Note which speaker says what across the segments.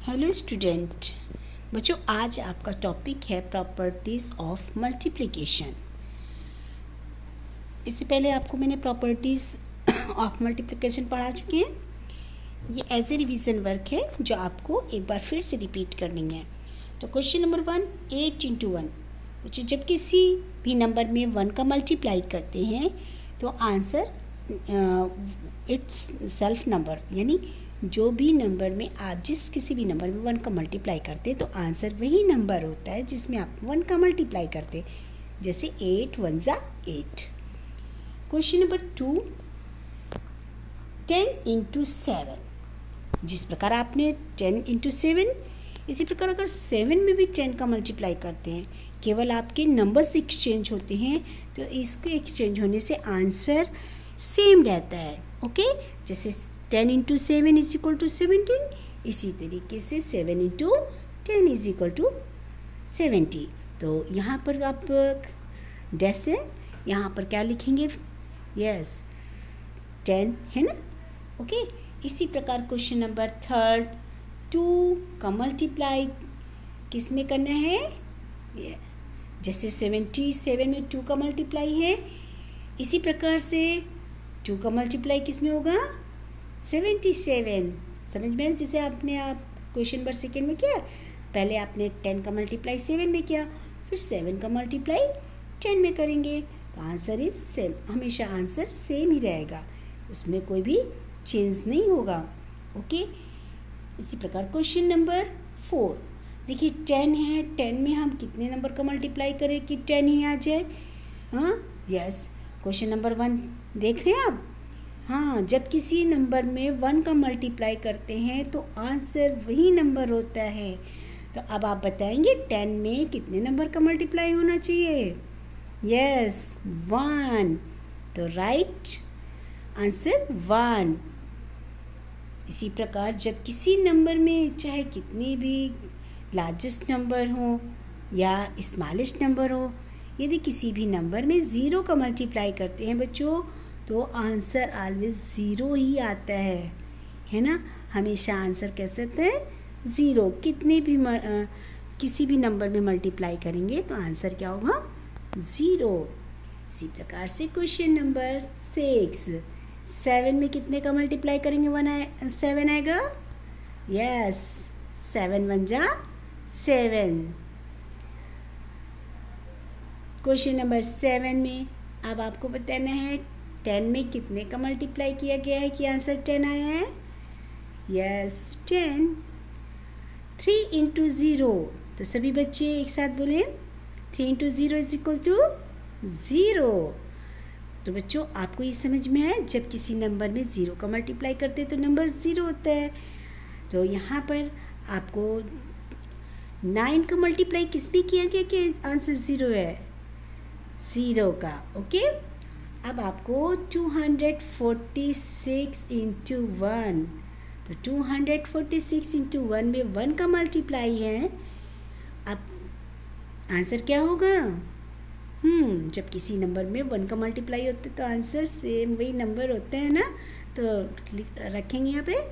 Speaker 1: Hello student बच्चों, आज आपका टॉपिक है प्रॉपर्टीज़ ऑफ मल्टीप्लिकेशन। इससे पहले आपको मैंने प्रॉपर्टीज़ ऑफ मल्टीप्लिकेशन पढ़ा चुके हैं। ये एज ए रिवीजन वर्क है जो आपको एक बार फिर से रिपीट करनी है। तो क्वेश्चन नंबर 1, 8 × 1। बच्चों, जब किसी भी नंबर में 1 का मल्टीप्लाई करते हैं तो आंसर इट्स सेल्फ नंबर, यानी जो भी नंबर में आप किसी भी नंबर में 1 का मल्टीप्लाई करते तो आंसर वही नंबर होता है जिसमें आप 1 का मल्टीप्लाई करते। जैसे 8 × 1 = 8। Question number 2, 10 × 7। जिस प्रकार आपने 10 × 7, इसी प्रकार अगर 7 में भी 10 का मल्टीप्लाई करते हैं, केवल आपके नंबर्स एक्सचेंज होते हैं तो इसके एक्सचेंज होने से आंसर सेम रहता है। ओके, जैसे 10 × 7 = 17, इसी तरीके से 7 × 10 = 70। तो यहाँ पर आप डैश है, यहाँ पर क्या लिखेंगे? यस 10 है ना। ओके, इसी प्रकार क्वेश्चन नंबर 3, 2 का मल्टीप्लाई किस में करना है? जैसे 77 में 2 का मल्टीप्लाई है, इसी प्रकार से 2 का मल्टीप्लाई किस में होगा? 77। समझ में? जैसे आपने क्वेश्चन नंबर 2 में किया, पहले आपने 10 का मल्टीप्लाई 7 में किया, फिर 7 का मल्टीप्लाई 10 में करेंगे तो आंसर इज सेम। हमेशा आंसर सेम ही रहेगा, उसमें कोई भी चेंज नहीं होगा। ओके, इसी प्रकार क्वेश्चन नंबर 4, देखिए 10 है, 10 में हम कितने नंबर का मल्टीप्लाई करें कि 10 ही आ जाए? हाँ, यस। क्वेश्चन नंबर 1 देख रहे हैं आप? हाँ, जब किसी नंबर में 1 का मल्टीप्लाई करते हैं तो आंसर वही नंबर होता है। तो अब आप बताएंगे 10 में कितने नंबर का मल्टीप्लाई होना चाहिए? यस 1। तो राइट आंसर 1। इसी प्रकार जब किसी नंबर में चाहे कितनी भी लार्जेस्ट नंबर हो या स्मॉलेस्ट नंबर हो, यदि किसी भी नंबर में 0 का मल्टीप्लाई करते हैं बच्चों तो आंसर ऑलवेज 0 ही आता है ना। हमेशा आंसर कैसे आता है? 0। कितने भी किसी भी नंबर में मल्टीप्लाई करेंगे तो आंसर क्या होगा? 0। इसी प्रकार से क्वेश्चन नंबर 6, 7 में कितने का मल्टीप्लाई करेंगे? 7 आएगा। यस 7 × 1 = 7। क्वेश्चन नंबर 7 में अब आपको बताना है 10 में कितने का मल्टीप्लाई किया गया है कि आंसर 10 आया है? यस 10। 3 × 0। तो सभी बच्चे एक साथ बोले 3 × 0 = 0। तो बच्चों आपको ये समझ में आया, जब किसी नंबर में 0 का मल्टीप्लाई करते तो नंबर 0 होता है। तो यहाँ पर आपको 9 का मल्टीप्लाई किस में किया गया कि आंसर 0 है? 0 का। ओके, अब आपको 246 × 1। तो 246 × 1 में 1 का मल्टीप्लाई है। अब आंसर क्या होगा? जब किसी नंबर में 1 का मल्टीप्लाई होता है तो आंसर सेम वही नंबर होता है ना। तो रखेंगे यहाँ पे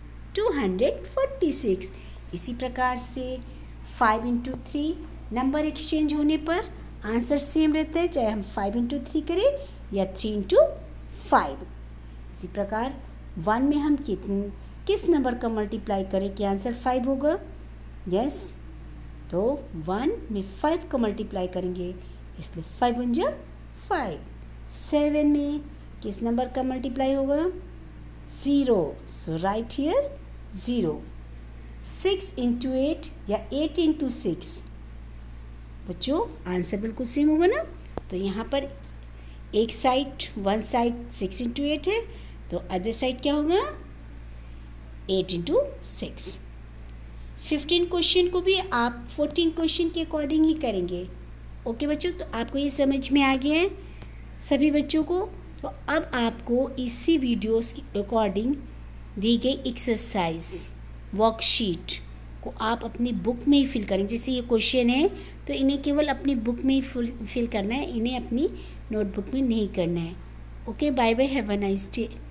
Speaker 1: 246। इसी प्रकार से 5 × 3 नंबर एक्सचेंज होने पर आंसर सेम रहता है, चाहे हम 5 × 3 करें या 3 × 5। इसी प्रकार 1 में हम किस नंबर का मल्टीप्लाई करें कि आंसर 5 होगा? यस, तो 1 में 5 का मल्टीप्लाई करेंगे, इसलिए 5 × 1 = 5। 7 में किस नंबर का मल्टीप्लाई होगा? 0। सो राइट हियर 0। 6 × 8 या 8 × 6। बच्चों आंसर बिल्कुल सेम होगा ना। तो यहाँ पर वन साइड 6 × 8 है, तो अदर साइड क्या होगा? 8 × 6। 15 क्वेश्चन को भी आप 14 क्वेश्चन के अकॉर्डिंग ही करेंगे। ओके बच्चों, तो आपको ये समझ में आ गया है सभी बच्चों को। तो अब आपको इसी वीडियोस के अकॉर्डिंग दी गई एक्सरसाइज वर्कशीट को आप अपनी बुक में ही फिल करेंगे। जैसे ये क्वेश्चन है तो इन्हें केवल अपनी बुक में ही फिल करना है, इन्हें अपनी नोटबुक में नहीं करना है। Okay, bye bye, have a nice day.